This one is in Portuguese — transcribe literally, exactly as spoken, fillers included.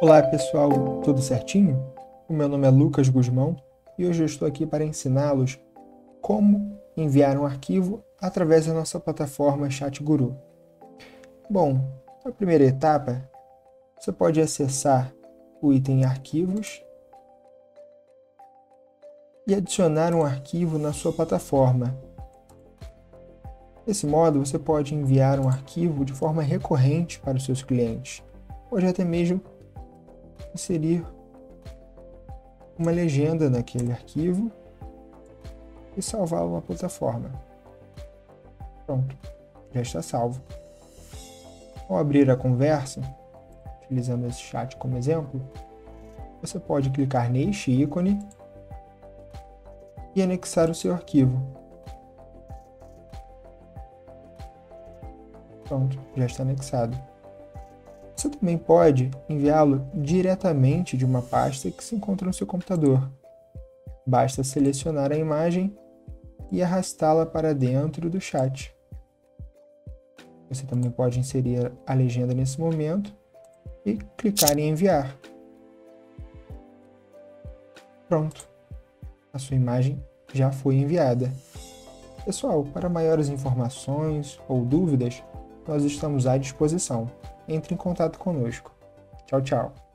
Olá pessoal, tudo certinho? O meu nome é Lucas Guzmão e hoje eu estou aqui para ensiná-los como enviar um arquivo através da nossa plataforma ChatGuru. Bom, na primeira etapa, você pode acessar o item Arquivos e adicionar um arquivo na sua plataforma. Desse modo, você pode enviar um arquivo de forma recorrente para os seus clientes, pode até mesmo inserir uma legenda naquele arquivo e salvá-lo na plataforma. Pronto, já está salvo. Ao abrir a conversa, utilizando esse chat como exemplo, você pode clicar neste ícone e anexar o seu arquivo. Pronto, já está anexado. Você também pode enviá-lo diretamente de uma pasta que se encontra no seu computador. Basta selecionar a imagem e arrastá-la para dentro do chat. Você também pode inserir a legenda nesse momento e clicar em enviar. Pronto, a sua imagem já foi enviada. Pessoal, para maiores informações ou dúvidas, nós estamos à disposição. Entre em contato conosco. Tchau, tchau.